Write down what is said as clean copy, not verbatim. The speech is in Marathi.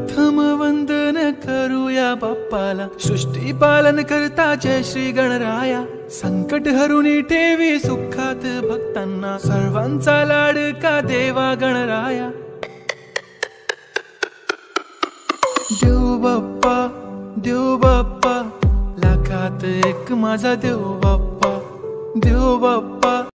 प्रथम वंदन करूया बाप्पाला, सृष्टी पालन करता जय श्री गणराया। संकट हरुनी ठेवी सुखात भक्तांना, सर्वांचा लाडका देवा गणराया। देव बाप्पा लाखात एक माझा देव बाप्पा, देव बाप्पा।